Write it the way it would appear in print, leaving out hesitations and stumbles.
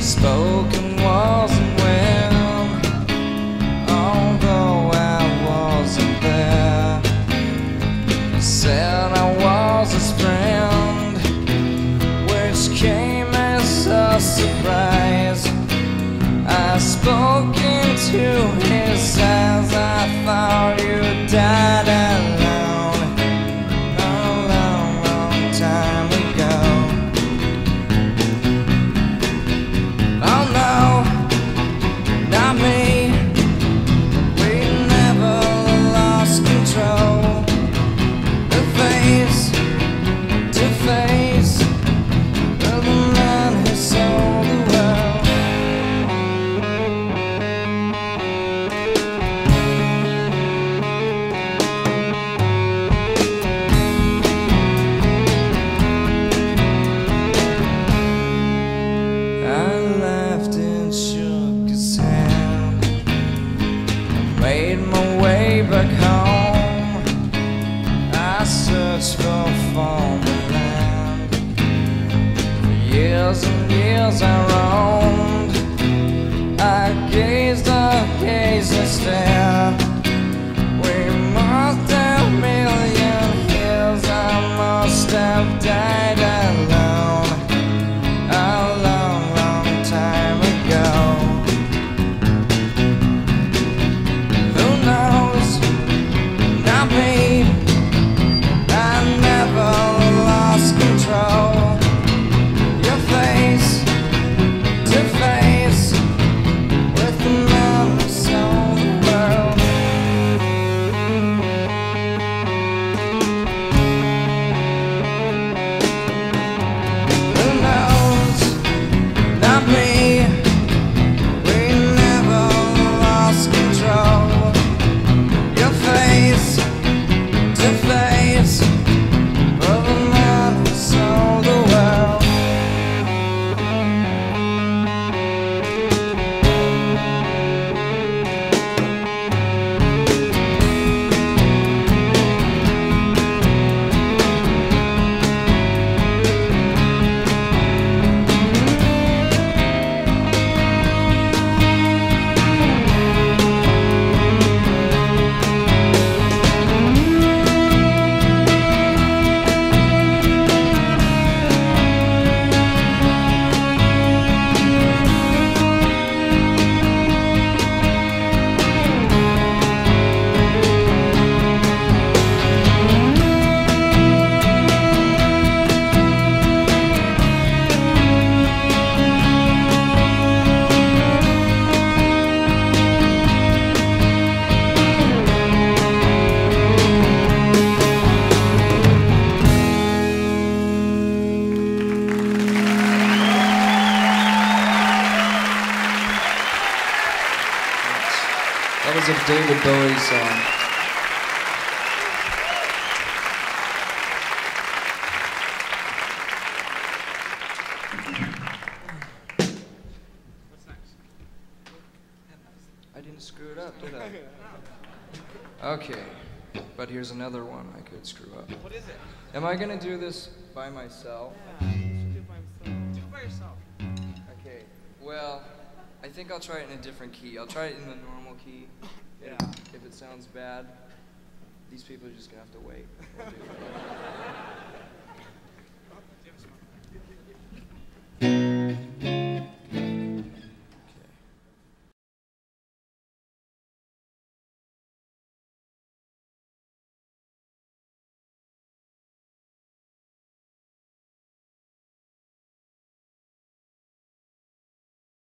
Spoken wasn't well, although I wasn't there. He said I was his friend, which came as a surprise. I spoke into his eyes. I thought you died alone a long, long time ago. Oh no, not me. We never lost control. The face to face of the man who sold the world. I laughed and shook his hand. I made my way back home. I searched for former land. For years and years I roamed. I gazed and stared. We must have million years. I must have died alone a long, long time ago. Who knows? Not me. I never lost control. Your face to face with the man who sold the world. Who knows? Not me. We never lost control. Your face to face with the man who sold the world. That was a David Bowie song. What's next? I didn't screw it up, did I? Okay, but here's another one I could screw up. What is it? Am I gonna do this by myself? Yeah, you should do it by yourself. Do it by yourself. Okay, well, I think I'll try it in a different key. I'll try it in the normal key. Yeah. If it sounds bad, these people are just gonna have to wait.